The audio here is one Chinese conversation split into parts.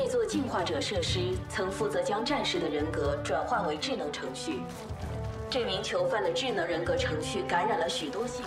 这座进化者设施曾负责将战士的人格转化为智能程序。这名囚犯的智能人格程序感染了许多系统。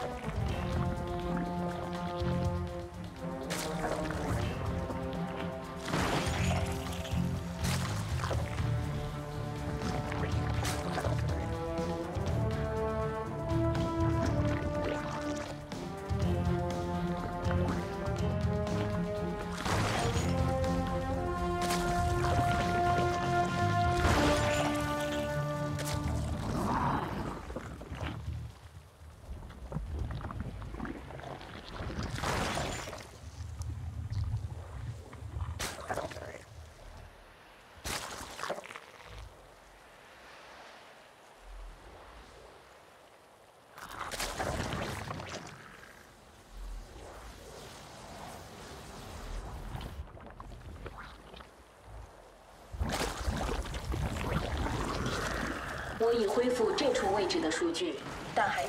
我已恢复这处位置的数据，但还有。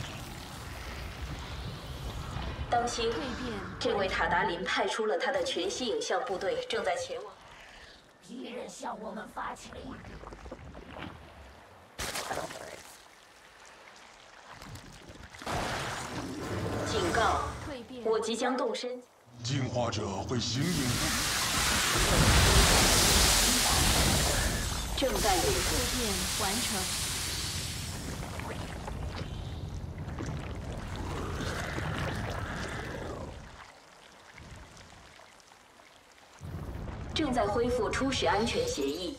当心！这位塔达林派出了他的全息影像部队，正在前往。 敌人向我们发起了警告！我即将动身。 进化者会形影不离。 正在恢蜕变完成。 正在恢复初始安全协议。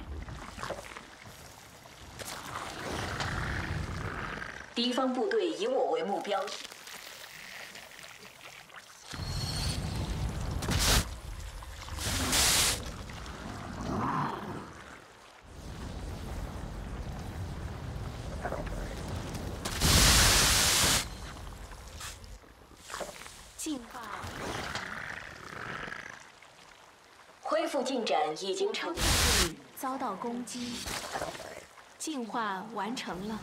敌方部队以我为目标。 进化。 恢复进展已经成功。 遭到攻击。进化完成了。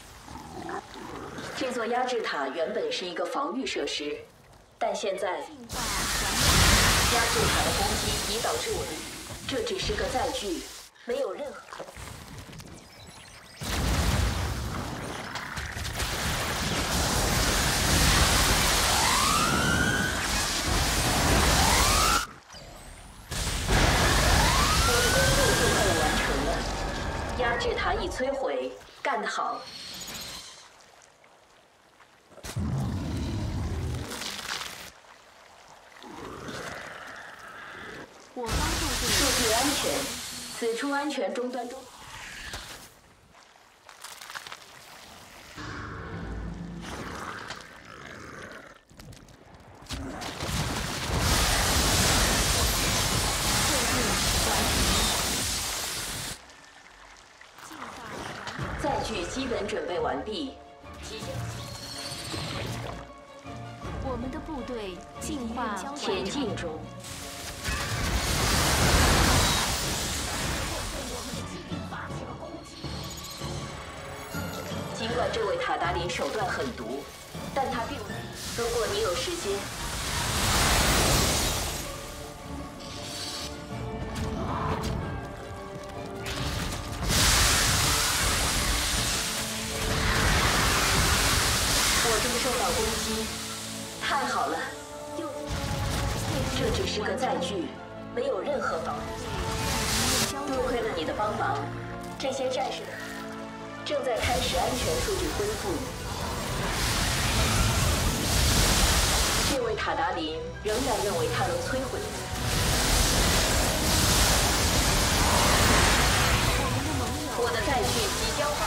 这座压制塔原本是一个防御设施，但现在压制塔的攻击已导致我的，这只是个载具，没有任何。压制塔已摧毁，干得好！ 我方部队数据安全，此处安全终端中。载具基本准备完毕， 我们的部队进化前进中。尽管这位塔达林手段狠毒，但他并没。如果你有时间。受到攻击，太好了！这只是个载具，没有任何保护。多亏了你的帮忙，这些战士正在开始安全数据恢复。这位塔达林仍然认为他能摧毁我。我的载具即将到。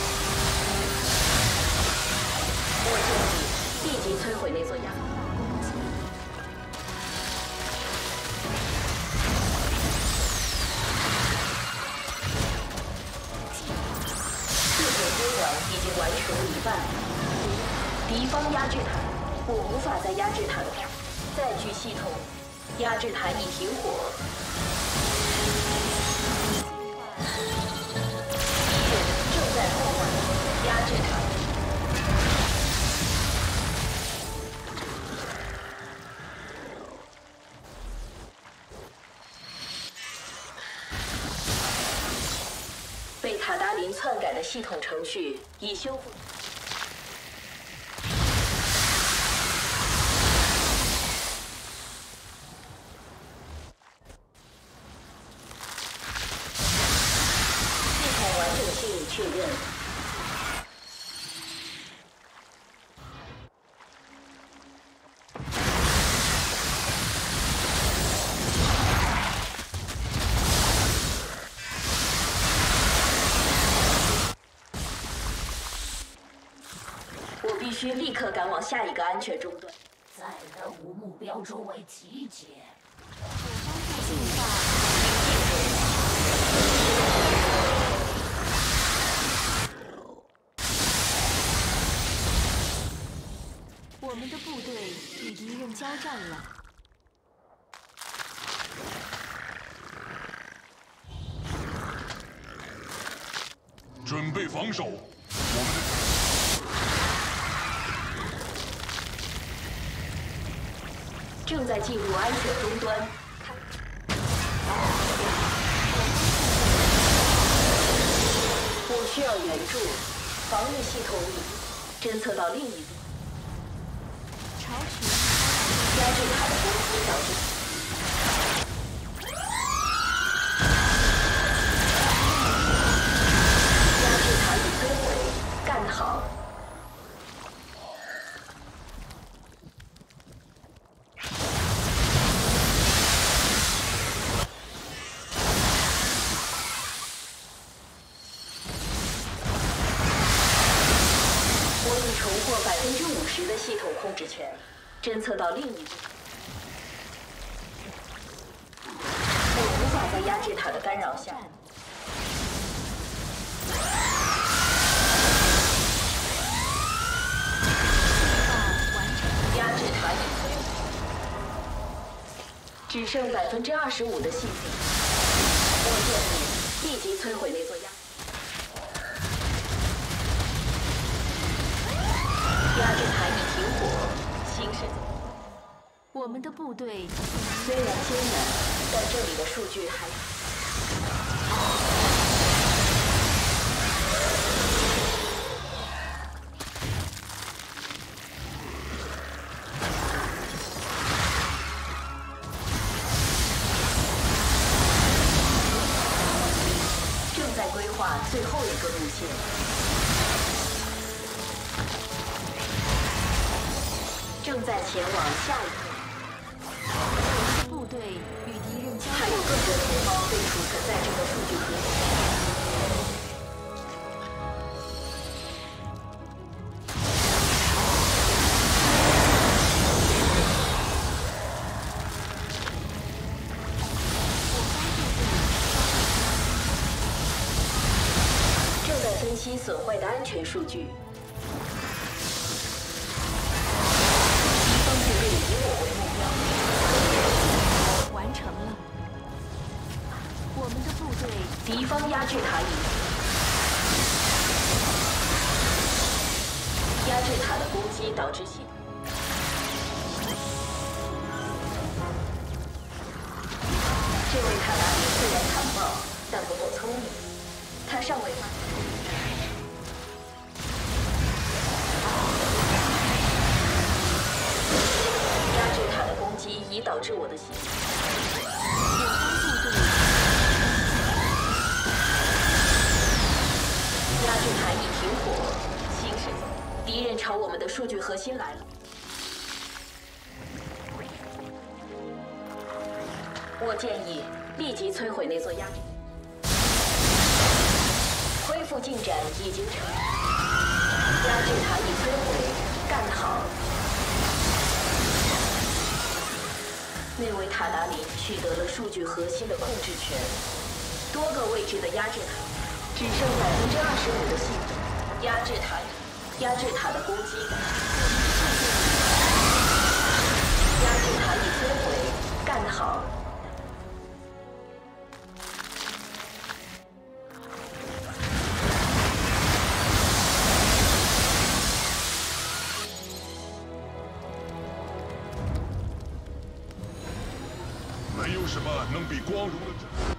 我建议立即摧毁那座崖。这种接管已经完成了一半。敌方压制塔，我无法再压制塔了。载具系统，压制塔已停火。敌人正在破坏压制塔。 塔达林篡改的系统程序已修复。系统完整性确认。必须立刻赶往下一个安全终端。 在任务目标周围集结。 进化我们的部队与敌人交战了。 准备防守，我们的。 正在进入安全终端。我需要援助，防御系统已侦测到另一边。 朝取压制塔的攻击导致。压制塔已摧毁，干得好。 重获50%的系统控制权，侦测到另一边。我无法在压制塔的干扰下。压制塔已摧毁，只剩25%的信力。我建议立即摧毁那座压。 压制塔已停火，行驶。 我们的部队虽然艰难，但这里的数据还。正在规划最后一个路线。 正在前往下一个。 部队与敌人交战。 还有更多同胞被储存在这个数据库。正在分析损坏的安全数据。 以我为目标， 完成了。我们的部队， 敌方压制塔已。压制塔的攻击导致系。这位塔拉里虽然残暴，但不够聪明，他尚未发现。 已导致我的心。压制塔已停火，行驶。敌人朝我们的数据核心来了。我建议立即摧毁那座压制。恢复进展已经成。压制塔已摧毁，干得好。 那位塔达林取得了数据核心的控制权，多个位置的压制塔，只剩25%的系统。压制塔的攻击，压制塔已摧毁，干得好。 没有什么能比光荣的。